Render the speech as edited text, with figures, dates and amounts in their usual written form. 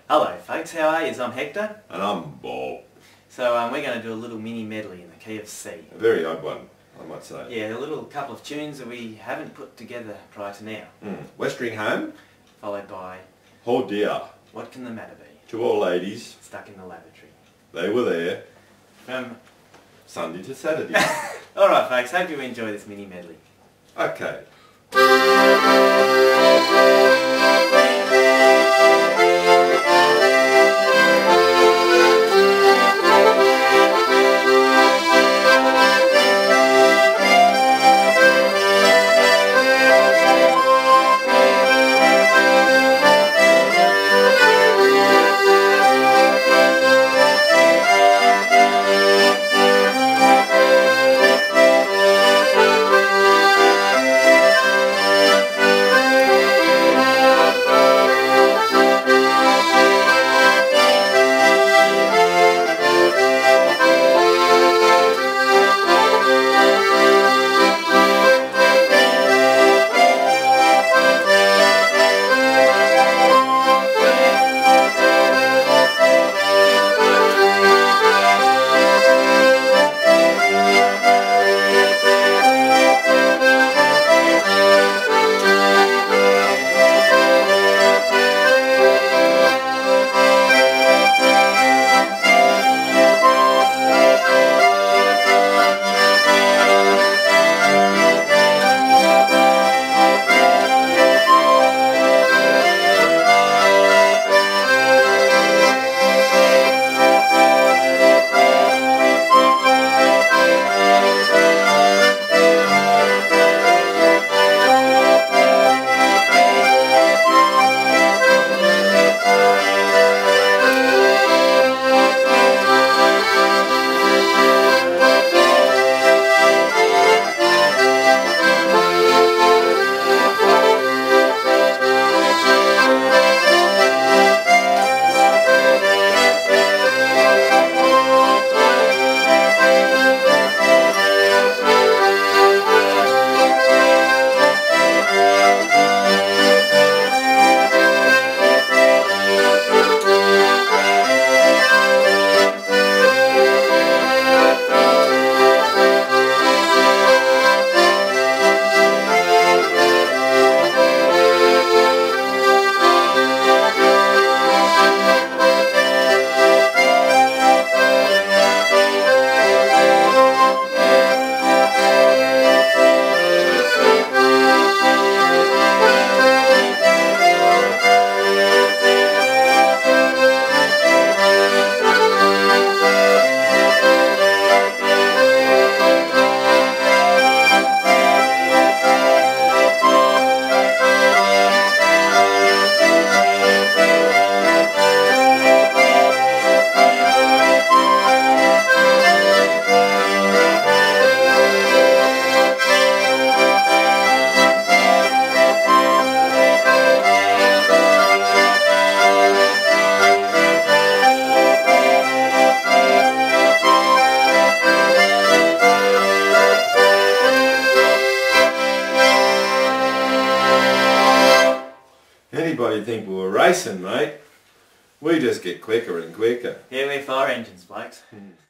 Hello folks, how are you? I'm Hector. And I'm Bob. So we're going to do a little mini medley in the key of C. A very odd one, I might say. Yeah, a little couple of tunes that we haven't put together prior to now. Westering home. Followed by Oh dear. What Can the Matter Be? To all ladies. Stuck in the Lavatory. They were there. From Sunday to Saturday. Alright folks, hope you enjoy this mini medley. Okay. Anybody think we were racing, mate? We just get quicker and quicker. Yeah, we're fire engines, blokes.